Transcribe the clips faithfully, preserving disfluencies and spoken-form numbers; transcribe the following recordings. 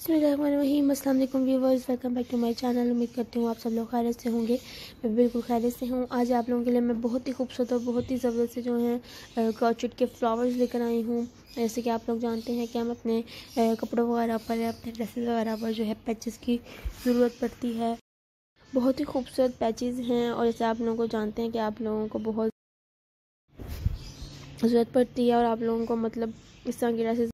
बिस्मिल्लाहिर्रहमानिर्रहीम। अस्सलाम वालेकुम viewers, welcome back to my channel. उम्मीद करती हूँ आप सब लोग खैरियत से होंगे। मैं बिल्कुल खैरियत से हूँ। आज आप लोगों के लिए मैं बहुत ही खूबसूरत और बहुत ही ज़बरदस्त से जो है क्रॉचेट के फ्लावर्स लेकर आई हूँ। जैसे कि आप लोग जानते हैं कि हम अपने कपड़ों वगैरह पर या अपने ड्रेसेस वगैरह पर जो है पैचेस की ज़रूरत पड़ती है। बहुत ही खूबसूरत पैचेस हैं और जैसे आप लोगों को जानते हैं कि आप लोगों को बहुत ज़रूरत पड़ती है और आप लोगों को मतलब इस तरह की ड्रेसेस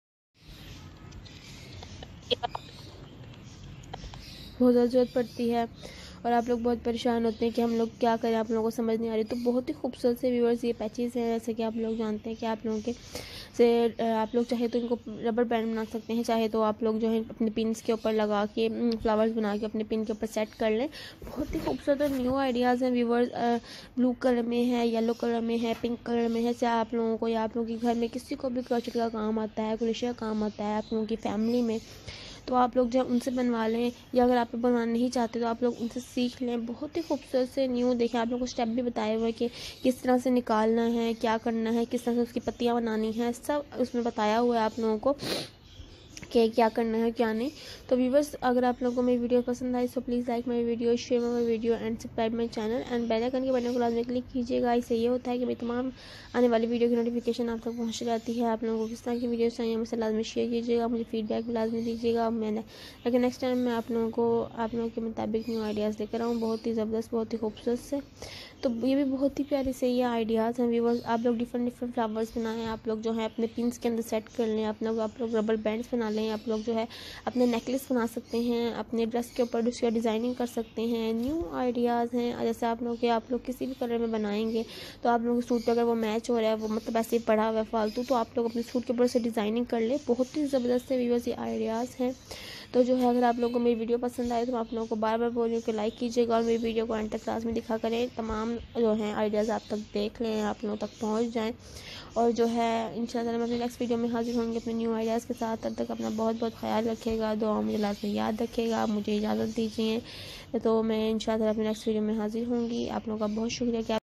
बहुत ज़्यादा ज़रूरत पड़ती है और आप लोग बहुत परेशान होते हैं कि हम लोग क्या करें, आप लोगों को समझ नहीं आ रही। तो बहुत ही खूबसूरत से व्यूअर्स ये पैचेस हैं। जैसे कि आप लोग जानते हैं कि आप लोगों के से आप लोग चाहे तो इनको रबर बैंड बना सकते हैं, चाहे तो आप लोग जो है अपने पिन्स के ऊपर लगा के फ्लावर्स बना के अपने पिन के ऊपर सेट कर लें। बहुत ही खूबसूरत और न्यू आइडियाज़ हैं व्यूअर्स। ब्लू कलर में है, येलो कलर में है, पिंक कलर में है। चाहे आप लोगों को या आप लोगों के घर में किसी को भी क्रॉचेट का काम आता है, क्रोशिया का काम आता है आप लोगों की फैमिली में, तो आप लोग जो उनसे बनवा लें, या अगर आप बनवाना नहीं चाहते तो आप लोग उनसे सीख लें। बहुत ही खूबसूरत से न्यू देखें, आप लोगों को स्टेप भी बताए हुए कि किस तरह से निकालना है, क्या करना है, किस तरह से उसकी पत्तियाँ बनानी है, सब उसमें बताया हुआ है आप लोगों को कि क्या करना है क्या नहीं। तो व्यूअर्स, अगर आप लोगों को मेरी वीडियो पसंद आई तो please like my video, share my video and subscribe my channel and bell icon के बटन को लाजमी क्लिक कीजिएगा। इससे ये होता है कि मेरी तमाम आने वाली वीडियो की नोटिफिकेशन आप तक पहुँच जाती है। आप लोगों को किस तरह की वीडियो चाहिए मुझसे लाजमी शेयर कीजिएगा, मुझे फीडबैक भी लाजमी दीजिएगा। मैंने लेकिन नेक्स्ट टाइम मैं आप लोगों को आप लोगों के मुताबिक न्यू आइडियाज़ लेकर आऊँ, बहुत ही ज़बरदस्त, बहुत ही खूबसूरत से। तो ये भी बहुत ही प्यारे से ये आइडियाज़ हैं व्यूअर्स। आप लोग डिफरेंट डिफरेंट फ्लावर्स बनाएं, आप लोग जो है अपने पिन्स के अंदर सेट कर लें, अपना आप लोग रबर बैंड्स बना लें, आप लोग जो है अपने नेकलेस बना सकते हैं, अपने ड्रेस के ऊपर उसकी डिज़ाइनिंग कर सकते हैं। न्यू आइडियाज़ हैं। जैसे आप लोग के आप लोग किसी भी कलर में बनाएंगे तो आप लोग सूट पर अगर वो मैच हो रहा है, वो मतलब ऐसे ही पड़ा हुआ है फालतू, तो आप लोग अपने सूट के ऊपर से डिज़ाइनिंग कर ले। बहुत ही ज़बरदस्त से व्यूअर्स ये आइडियाज़ हैं। तो जो है अगर आप लोगों को मेरी वीडियो पसंद आए तो मैं आप लोगों को बार बार बोल रही हूँ कि लाइक कीजिएगा और मेरी वीडियो को एंड तक क्लास में दिखा करें। तमाम जो है आइडियाज़ आप तक देख लें, आप लोगों तक पहुँच जाएँ। और जो है इंशाल्लाह मैं अपनी नेक्स्ट वीडियो में हाजिर होंगी अपने न्यू आइडियाज़ के साथ। तब तक अपना बहुत बहुत ख्याल रखिएगा, दुआ मुझे लाजमी याद रखिएगा। मुझे इजाज़त दीजिए, तो मैं इंशाल्लाह अपनी नेक्स्ट वीडियो में हाजिर होंगी। आप लोगों का बहुत शुक्रिया कि